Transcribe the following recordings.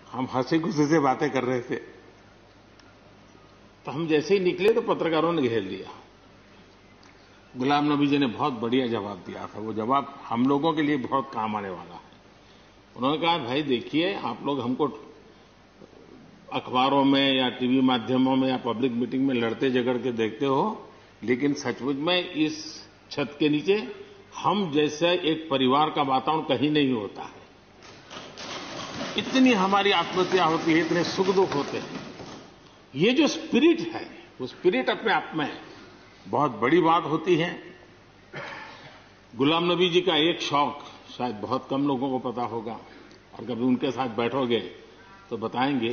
हम हंसी खुशी से बातें कर रहे थे, तो हम जैसे ही निकले तो पत्रकारों ने घेर लिया। गुलाम नबी जी ने बहुत बढ़िया जवाब दिया था। वो जवाब हम लोगों के लिए बहुत काम आने वाला है। उन्होंने कहा, भाई देखिए, आप लोग हमको अखबारों में या टीवी माध्यमों में या पब्लिक मीटिंग में लड़ते झगड़ के देखते हो, लेकिन सचमुच में इस छत के नीचे हम जैसे एक परिवार का वातावरण कहीं नहीं होता है। इतनी हमारी आत्महत्या होती है, इतने सुख दुख होते हैं। ये जो स्पिरिट है, वो स्पिरिट अपने आप में बहुत बड़ी बात होती है। गुलाम नबी जी का एक शौक शायद बहुत कम लोगों को पता होगा, और कभी उनके साथ बैठोगे तो बताएंगे।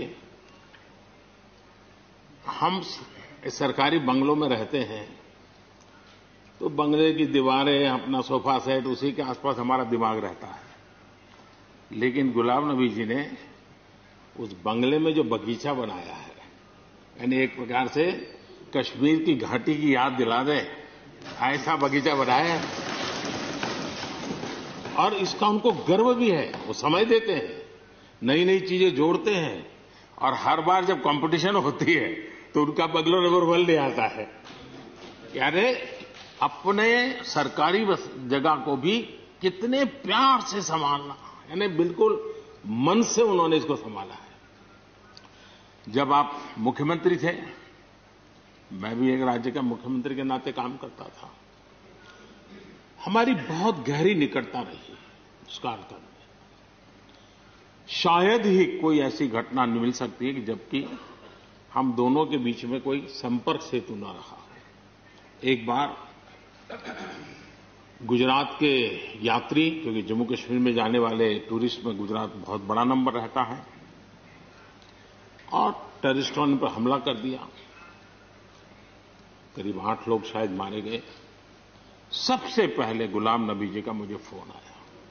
हम सरकारी बंगलों में रहते हैं, तो बंगले की दीवारें, अपना सोफा सेट, उसी के आसपास हमारा दिमाग रहता है। लेकिन गुलाम नबी जी ने उस बंगले में जो बगीचा बनाया है, यानी एक प्रकार से कश्मीर की घाटी की याद दिला दे, ऐसा बगीचा बनाया है। और इसका उनको गर्व भी है। वो समय देते हैं, नई नई चीजें जोड़ते हैं, और हर बार जब कंपटीशन होती है तो उनका बंगला नंबर 1 ले आता है। यानी अपने सरकारी जगह को भी कितने प्यार से संभालना, यानी बिल्कुल मन से उन्होंने इसको संभाला है। जब आप मुख्यमंत्री थे, मैं भी एक राज्य का मुख्यमंत्री के नाते काम करता था, हमारी बहुत गहरी निकटता रही उस कालखंड में। शायद ही कोई ऐसी घटना मिल सकती है कि जबकि हम दोनों के बीच में कोई संपर्क सेतु न रहा हो। एक बार गुजरात के यात्री, क्योंकि जम्मू कश्मीर में जाने वाले टूरिस्ट में गुजरात बहुत बड़ा नंबर रहता है, और टेररिस्टों ने पर हमला कर दिया। करीब 8 लोग शायद मारे गए। सबसे पहले गुलाम नबी जी का मुझे फोन आया।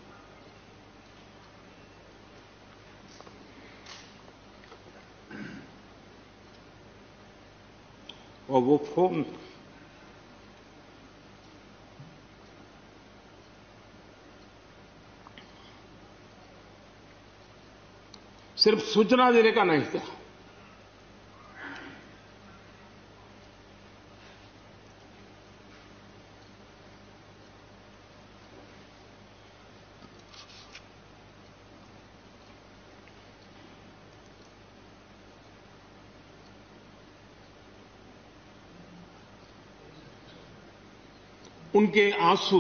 और वो फोन सिर्फ सूचना देने का नहीं था, उनके आंसू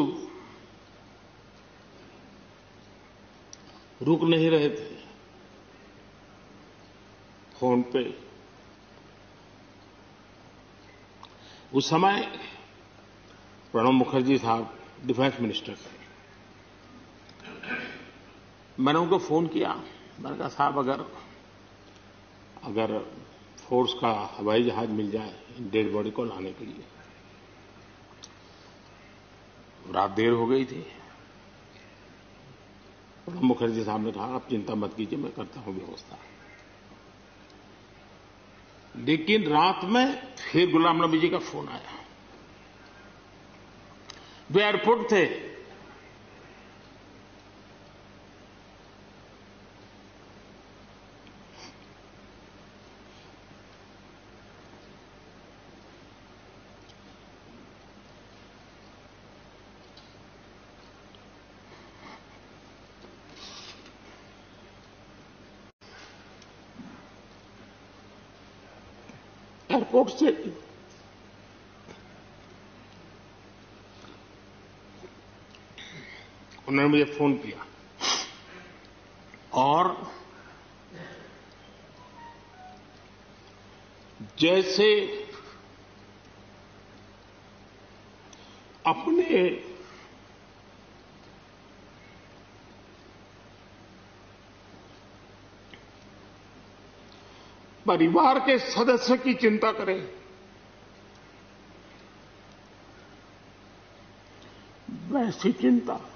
रुक नहीं रहे थे। फोन पे उस समय प्रणब मुखर्जी साहब डिफेंस मिनिस्टर थे। मैंने उनको फोन किया। मैंने कहा, साहब अगर फोर्स का हवाई जहाज मिल जाए डेड बॉडी को लाने के लिए। रात देर हो गई थी। प्रणब मुखर्जी साहब ने कहा, आप चिंता मत कीजिए, मैं करता हूं व्यवस्था। लेकिन रात में फिर गुलाम नबी जी का फोन आया। वे एयरपोर्ट थे। एयरपोर्ट से उन्होंने मुझे फोन किया, और जैसे अपने परिवार के सदस्य की चिंता करें, वैसी चिंता